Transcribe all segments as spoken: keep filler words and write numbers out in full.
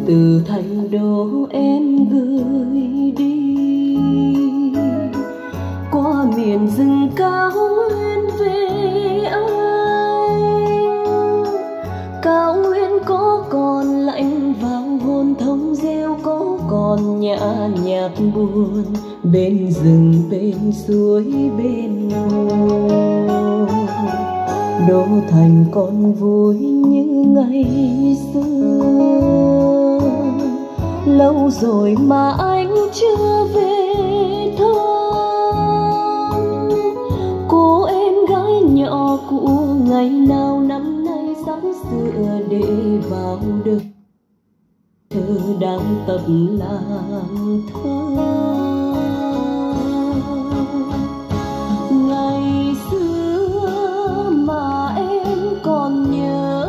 từ thành đô em gửi đi, qua miền rừng cao nguyên về anh. Cao nguyên có còn lạnh vào hồn thông reo, có còn nhã nhạc buồn bên rừng bên suối bên hồ. Đô thành còn vui như ngày xưa, lâu rồi mà anh chưa về thăm. Cô em gái nhỏ cũ ngày nào năm nay sắp sửa để vào đời, thơ đang tập làm thơ. Ngày xưa mà em còn nhớ,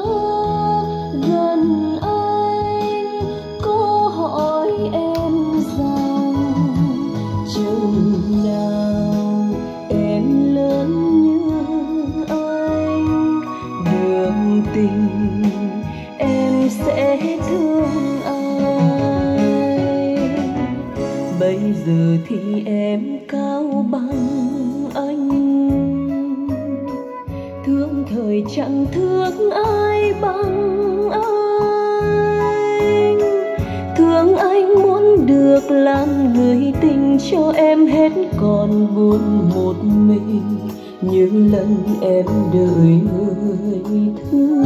gần anh có hỏi em rằng chừng nào em lớn như anh, đường tình em sẽ thương ai. Bây giờ thì em cao bằng anh, thương thời chẳng thương ai bằng anh. Thương anh muốn được làm người tình cho em hết, còn buồn một mình như lần em đợi người thương.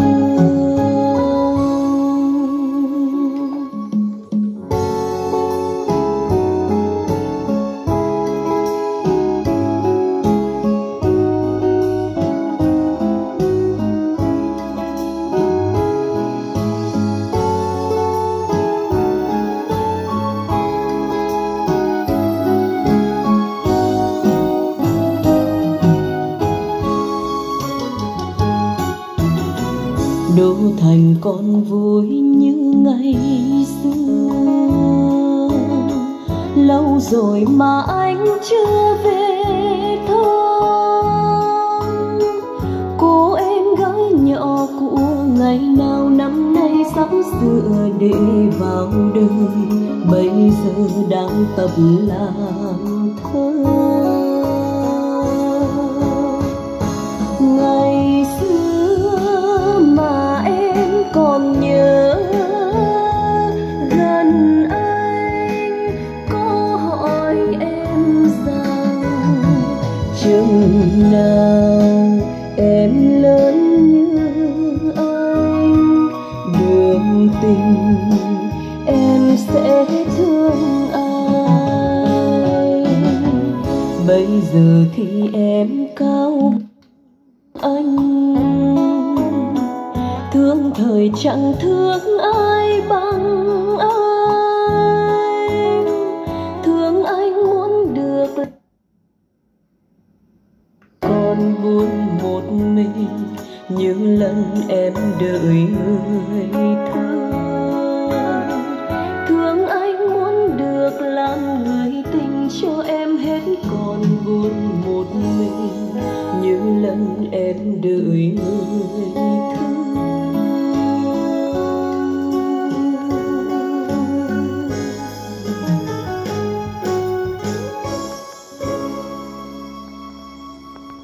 Đô thành còn vui như ngày xưa, lâu rồi mà anh chưa về thăm. Cô em gái nhỏ cũ ngày nào năm nay sắp sửa để vào đời, bây giờ đang tập làm thơ. Ngày xưa mà em còn nhớ, gần anh có hỏi em rằng chừng nào em lớn như anh, đường tình em sẽ thương ai. Bây giờ thì em cao anh, thương thời chẳng thương ai bằng anh. Thương anh muốn được, còn buồn một mình như lần em đợi người thương.